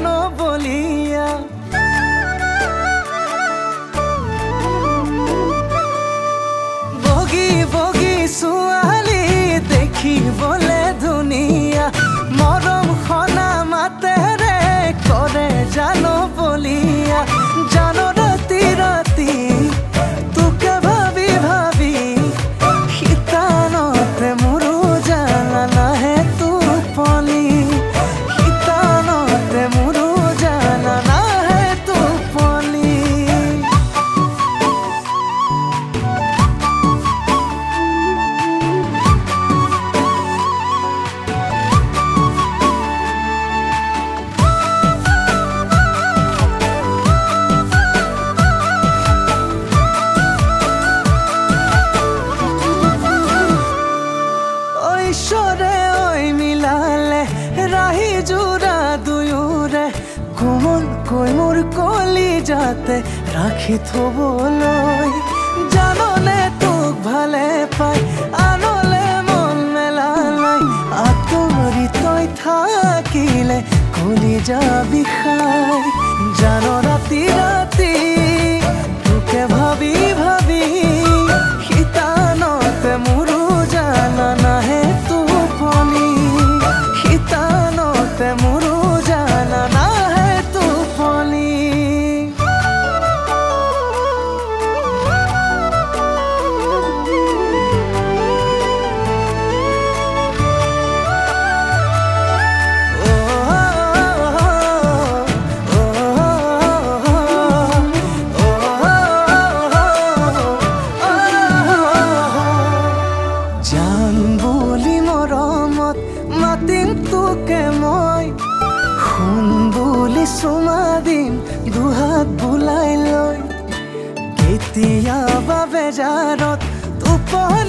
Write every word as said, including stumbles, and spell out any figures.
জানো বলিয়া বগি বগি ছোৱালী দেখিবলে ধুনীয়া মৰম খনা মাতেৰে কৰে জানো বলিয়া জানো ৰাতি ৰাতি তোকে ভাবি ভাবি শীতানতে মোৰো জানা নাহে টোপনি শীতানতে মোৰো জানা নাহে টোপনি ঈশ্বৰে ঐ মিলালে ৰাহি জোৰা দুয়োৰে কোমলকৈ মোৰ কলিজাতে ৰাখি থবলৈ জাননে তোক ভালে পাই আনলে মন মেলা নাই আঁতৰি তই থাকিলে কলিজা বিষাই জান ৰাতি ৰাতি তোকে ভাবি ভাবি শীতানতে মোৰো জানা নাহে টোপনি শীতানতে মোৰো জানা নাহে টোপনি জান বুলি মৰমত মাতিম তোকে মই শুন বুলি চুমা দিম দুহাত বুলাই লৈ কেতিয়াবা বেজাৰত টোপনি